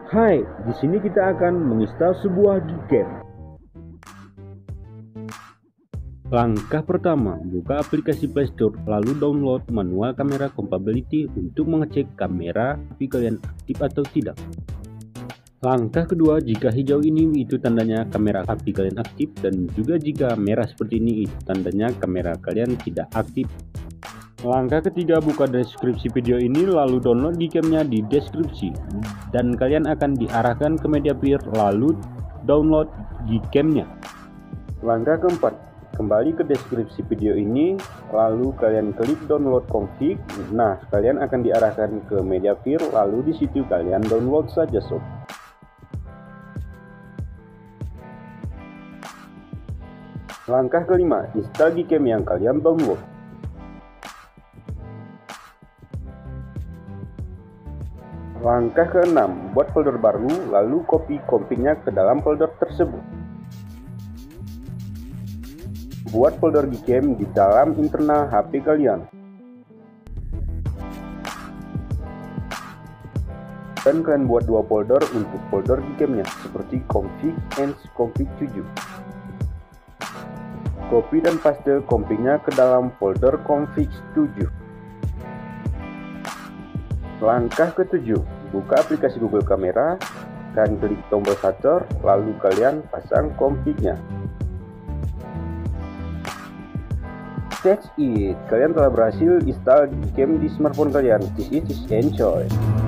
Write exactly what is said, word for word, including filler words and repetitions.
Hai, di sini kita akan menginstal sebuah game. Langkah pertama, buka aplikasi Play Store, lalu download manual kamera compatibility untuk mengecek kamera H P kalian aktif atau tidak. Langkah kedua, jika hijau ini itu tandanya kamera H P kalian aktif, dan juga jika merah seperti ini itu tandanya kamera kalian tidak aktif. Langkah ketiga, buka deskripsi video ini lalu download Gcam-nya di deskripsi, dan kalian akan diarahkan ke media player lalu download Gcam-nya. Langkah keempat, kembali ke deskripsi video ini lalu kalian klik download config. Nah, kalian akan diarahkan ke media player lalu di situ kalian download saja sob. Langkah kelima, install Gcam yang kalian download. Langkah keenam, buat folder baru, lalu copy config-nya ke dalam folder tersebut. Buat folder Gcam di dalam internal H P kalian. Dan kalian buat dua folder untuk folder Gcam-nya, seperti config and config tujuh. Copy dan paste config-nya ke dalam folder config tujuh. Langkah ketujuh, buka aplikasi Google Kamera, dan klik tombol shutter, lalu kalian pasang config-nya. That's it, kalian telah berhasil install Gcam di smartphone kalian. This is enjoy.